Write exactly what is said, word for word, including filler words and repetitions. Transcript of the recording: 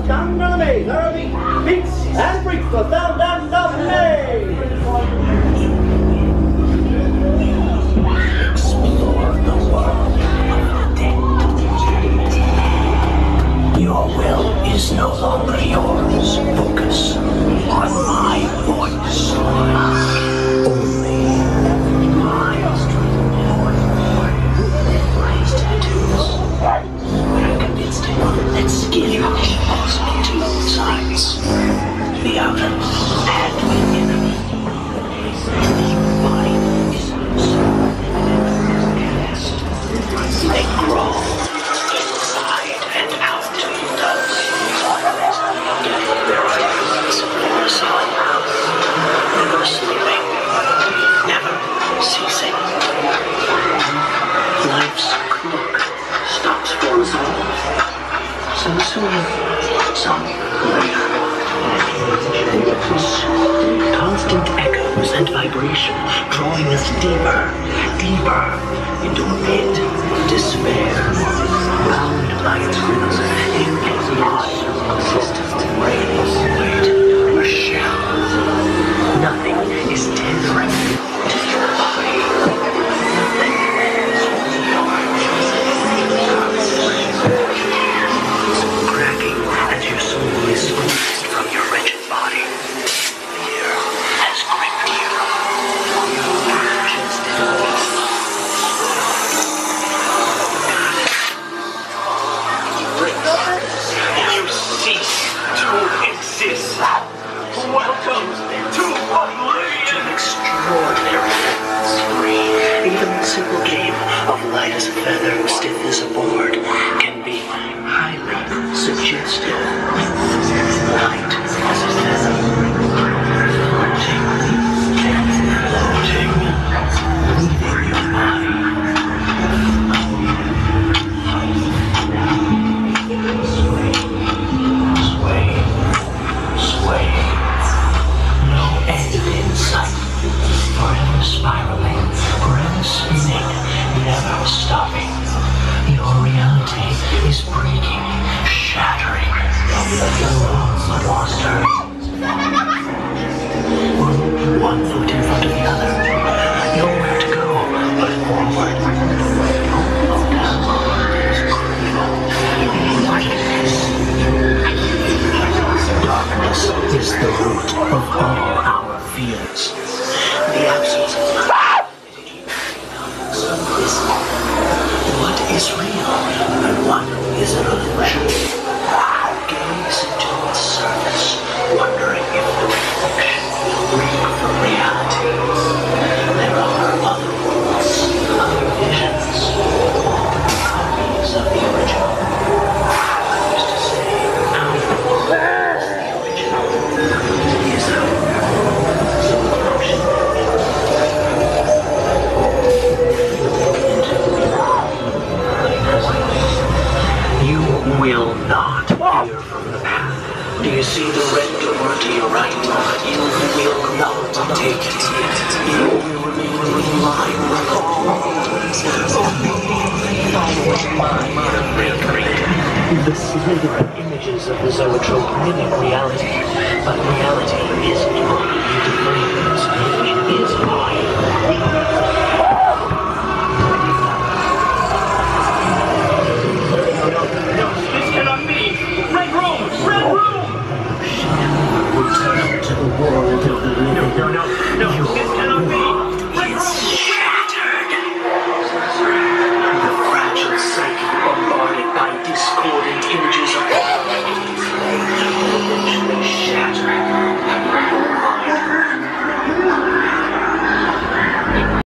down down the maze. There are big beats and freaks go down, down, down the maze. Explore the world of death. Your will is no longer yours. Focus on my voice. Only my voice. Tattoos. I'm convinced that skin has two sides. The outer and the inner. Body is cast. They grow inside and out. There are days for solid house, never sleeping, never ceasing. Life's clock stops for us all. Some sooner, some later. Constant echoes and vibration drawing us deeper, deeper into a pit of despair. Bound by its rhythm, impossible, consistent, rayless weight, a shell. Nothing is tethering to your body. Cracking, and your soul is squeezed from your wretched body. Fear has gripped you. Your chest is you cease to exist. Welcome to oblivion. Extraordinary events, free. Even the simple game of light as a feather, stiff as a board, can be highly suggestive. Light as a feather, floating, floating, leaving your body. Sway, sway, sway. No end in sight. Forever spiraling, forever spinning, never stopping. Your reality is breaking, shattering. The world's monster. One foot in front of the other. Nowhere to go but forward. Oh, down. Darkness is the root of all our fears. The absence of light. What is real and what is an illusion? Gaze into its surface, wondering if the reflection will break from reality. There are other worlds, other visions, copies of the original. I used to say, our world is the original. Is our world the illusion? You will not veer from the path. Do you see the red door to your right? You will not take it. You will remain in line with all the slithering images of the zoetrope mimic reality, but reality is not defined. It is mine. Return to the world of the living. No, no, no, no.